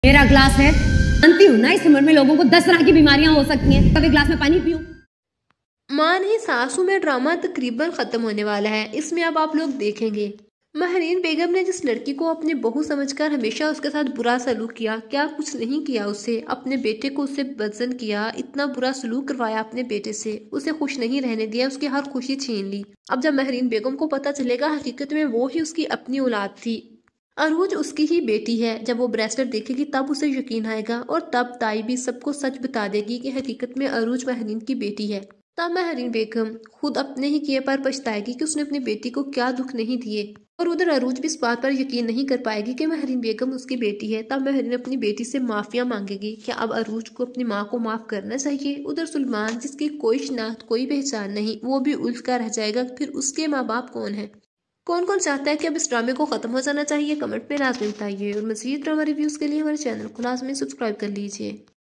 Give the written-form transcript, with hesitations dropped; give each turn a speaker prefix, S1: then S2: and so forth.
S1: मेरा ग्लास है, जानती हूँ ना इस उम्र में लोगों को 10 तरह की बीमारियां हो सकती हैं। कभी ग्लास में पानी पीऊं।
S2: मां नहीं सासू में ड्रामा तकरीबन खत्म होने वाला है। इसमें अब आप लोग देखेंगे महरीन बेगम ने जिस लड़की को अपनी बहू समझकर हमेशा उसके साथ बुरा सलूक किया, क्या कुछ नहीं किया उससे, अपने बेटे को उससे बदजन किया, इतना बुरा सलूक करवाया अपने बेटे से, उसे खुश नहीं रहने दिया, उसकी हर खुशी छीन ली। अब जब महरीन बेगम को पता चलेगा हकीकत में वो ही उसकी अपनी औलाद थी, अरूज उसकी ही बेटी है, जब वो ब्रेसलेट देखेगी तब उसे यकीन आएगा और तब ताई भी सबको सच बता देगी कि हकीकत में अरूज महरीन की बेटी है। तब महरीन बेगम खुद अपने ही किए पर पछताएगी कि उसने अपनी बेटी को क्या दुख नहीं दिए, और उधर अरूज भी इस बात पर यकीन नहीं कर पाएगी कि महरीन बेगम उसकी बेटी है। तब महरीन अपनी बेटी से माफिया मांगेगी। क्या अब अरूज को अपनी माँ को माफ करना चाहिए? उधर सुलेमान जिसकी कोई शिनाख्त कोई पहचान नहीं, वो भी उलझ कर रह जाएगा, फिर उसके माँ बाप कौन है? कौन कौन चाहता है कि अब इस ड्रामे को खत्म हो जाना चाहिए? कमेंट में लाजमी बताइए, और मज़ीद ड्रामा रिव्यूज़ के लिए हमारे चैनल को लाजमी सब्सक्राइब कर लीजिए।